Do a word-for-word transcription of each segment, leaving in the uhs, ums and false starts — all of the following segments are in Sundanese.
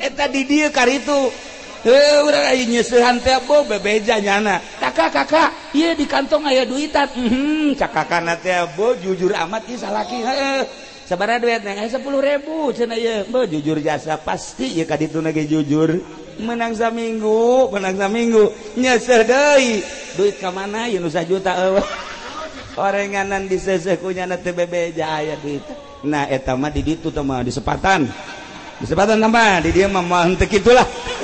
eta di dieu karitu heuh urang aya nyeusehan teh bo bebeja nyana kakak kakak ieu di kantong aya duitan hmm cak kakana teh bo jujur amat ieu salaki heuh sabaraha duit neng aya sepuluh ribu cenah ieu bo jujur jasa pasti ieu ka ditu ge jujur menang saminggu menang saminggu nyeuseuh deui duit ka mana ieu nu sajuta eueuh orenganan diseuseuh ku nyana teh bebeja aya duit nah eta mah di ditu teh mah di sepatan di sepatan tambah di dieu mah moal teu kitulah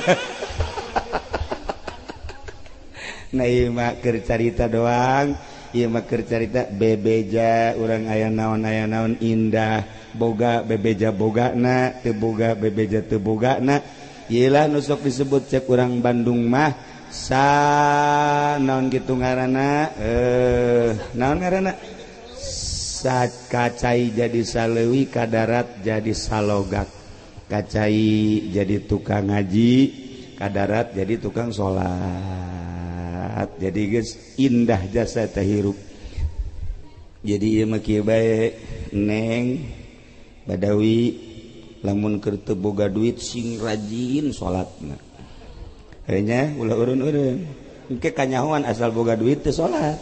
nah ieu mah keur carita doang ieu mah keur carita bebeja urang aya naon aya naon indah boga bebeja bogana teu boga bebeja teu bogana ieu lah nu sok disebut cek urang Bandung mah sa naon kitu ngaranna eh naon ngaranna sa kacai jadi saleuwi ka darat jadi salogak kacai jadi tukang ngaji ka darat jadi tukang salat jadi geus indah jasa teh hirup jadi ieu mah kieu bae neng badawi lamun keur teu boga duit sing rajin salatna heunya ulah urun-urun engke kanyahoan asal boga duit teu salat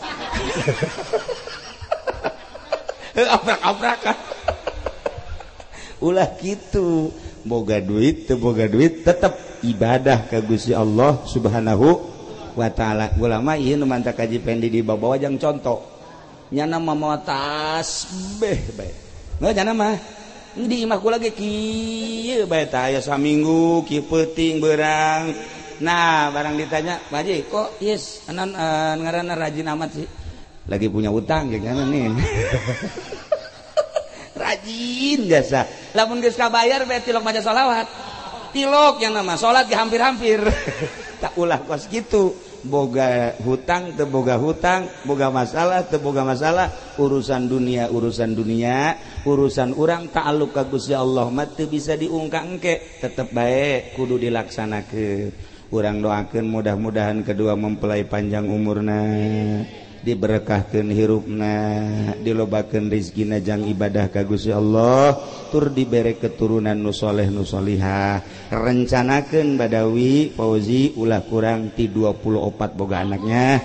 aprak-aprakan ulah kitu boga duit teu boga duit tetep ibadah ka Gusti Allah Subhanahu wa ta'ala ulama ieu nu manta kaji pendi di bawa jang contoh nyana mah mawa tasbih bae nggak nyana mah di imah kula ge kieu bae tah aya saminggu kieu peuting beurang nah barang ditanya Pak Haji kok yes anan uh, ngaranna rajin amat sih lagi punya utang ya kan nih rajin jasa lamun geus kabayar bae tilok maca sholawat tilok yang nama salat ge hampir-hampir tak ulah kos gitu boga hutang teu boga hutang boga masalah teu boga masalah urusan dunia urusan dunia urusan urang ta'alluq ka Gusti Allah mah teu bisa diungkak engke tetep bae kudu dilaksanakeun urang doakeun mudah-mudahan kedua mempelai panjang umurna diberkahkeun hirupna dilobakeun rezekina jang ibadah ka Gusti Allah tur dibere keturunan nu saleh nu salihah rencanakeun badawi Fauzi ulah kurang ti dua puluh empat boga anaknya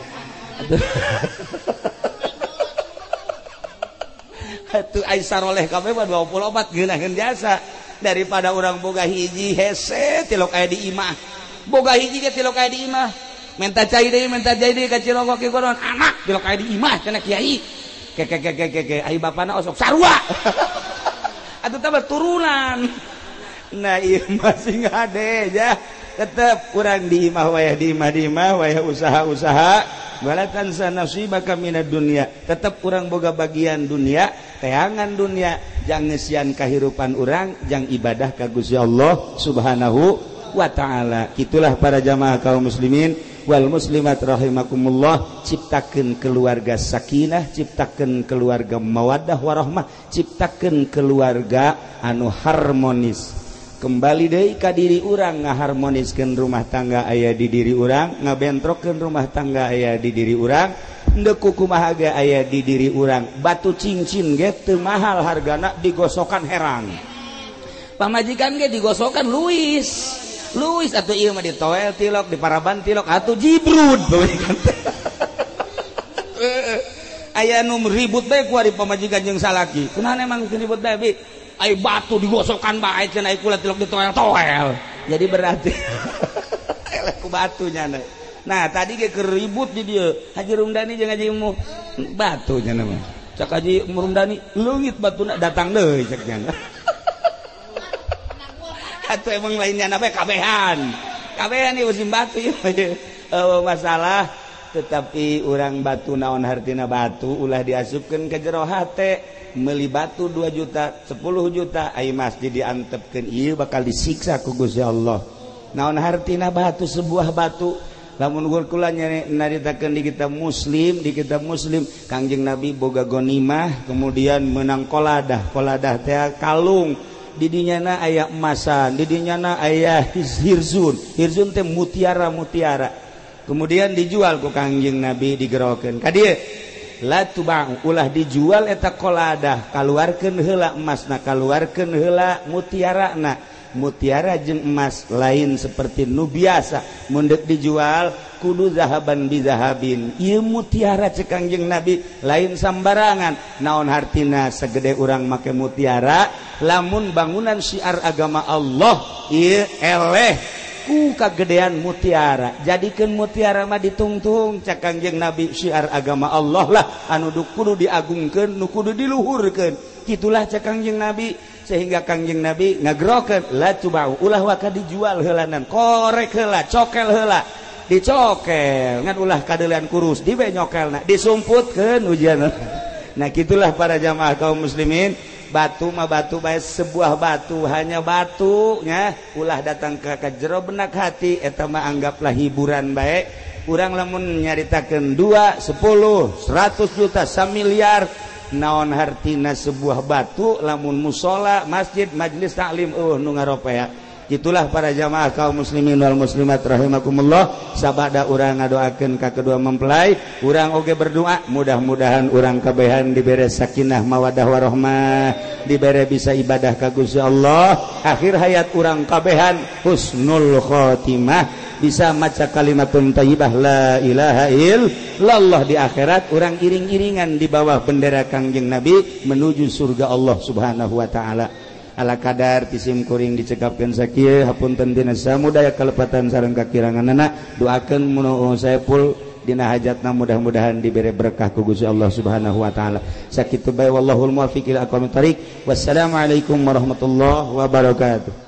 atuh ai saroleh kabeh mah dua puluh empat geunaheun jasa daripada urang boga hiji hese tilok aya di imah boga hiji ge tilok aya di imah menta cai deui menta cai deui ka Cirogo ki koron anak tilok aya di imah cenah kiai ke ke ke ke ke ai bapana osok sarua atuh teh turunan nah ieu masih ngade ya tetep urang di imah wayah di imah di imah wayah usaha-usaha balatan sanasibaka minad dunya tetep urang boga bagian dunia teangan dunia jang ngeusian kahirupan urang jang ibadah ka Gusti Allah Subhanahu wa ta'ala kitulah para jamaah kaum muslimin wal muslimat rahimakumullah ciptakeun keluarga sakinah ciptakeun keluarga mawaddah warahmah ciptakeun keluarga anu harmonis kembali deui ka diri urang ngaharmoniskeun rumah tangga aya di diri urang ngabentrokeun rumah tangga aya di diri urang endeu kumaha ge aya di diri urang batu cincin ge teu mahal hargana digosokan herang pamajikan ge digosokan luis luis atuh ieu mah ditoel tilok di paraban tilok atuh jibrud aya nu ribut bae ku ari pamajikan jeung salaki kunaha emang ribut bae bi ai batu digosokan bae cenah ai kula tilok ditoel-toel jadi berarti elek ku batunya nah tadi ge keur ribut di dieu Haji Rumdani jeung Haji Mu batu nya mah cak Haji Rumdani leungit batuna datang deui cek nya atau emang lainnya apa kabehan kabehan ieu musim batu ieu uh, masalah tetapi urang batu naon hartina batu ulah diasupkeun ka jero hate meuli batu dua juta sepuluh juta ai masjid diantepkeun ieu bakal disiksa ku Gusti Allah naon hartina batu sebuah batu lamun kula nyaritakeun di kitab muslim di kitab muslim Kangjeng Nabi boga gonimah kemudian menang qoladah qoladah teh kalung didinyana aya emasan didinyana aya hirzun hirzun teh mutiara mutiara kemudian dijual ku Kangjeng Nabi digerokeun ka dieu la tubang ulah dijual eta qoladah kaluarkeun heula emasna kaluarkeun heula mutiarana mutiara jeung emas lain seperti nu biasa mundek dijual kudu zahaban bi zahabin. Ieu mutiara cek Kangjeng Nabi lain sambarangan. Naon hartina segede urang make mutiara lamun bangunan syiar agama Allah ieu eleh ku kagedean mutiara. Jadikeun mutiara mah ditungtung cek Kangjeng Nabi syiar agama Allah lah anu kudu diagungkeun nu kudu diluhurkeun. Kitulah cek Kangjeng Nabi sehingga Kangjeng Nabi ngagrokeun la tubau ulah waka dijual heulanan korek heula cokel heula dicokel ngan ulah kadeulean kurus dibe nyokelna disumputkeun ujian. Nah gitulah para jamaah kaum muslimin, batu mah batu bae sebuah batu hanya batu nya ulah datang ke kajero benak hati eta mah anggaplah hiburan bae. Urang lamun nyaritakeun dua, sepuluh, seratus juta, samiliar naon hartina sebuah batu lamun musola masjid majlis taklim uh nu ngaropea. Itulah para jamaah kaum muslimin wal muslimat rahimakumullah, sabada urang ngadoakeun ka kedua mempelai, urang oge berdoa mudah-mudahan urang kabehan dibere sakinah mawaddah warahmah, dibere bisa ibadah ka Gusti Allah, akhir hayat urang kabehan husnul khotimah, bisa maca kalimatun thayyibah la ilaha illallah di akhirat urang iring-iringan di bawah bendera Kangjeng Nabi menuju surga Allah Subhanahu wa taala. Ala kadar tisim kuring dicekapkeun sakieu hapunten dina samudaya kalepatan sareng kakiranganna, doakeun mun saepul dina hajatna mudah-mudahan diberi berkah ku Gusti Allah Subhanahu wa taala. Sakitu bae wallahul muwaffiq ila aqwamit thariq. Wassalamualaikum warahmatullahi wabarakatuh.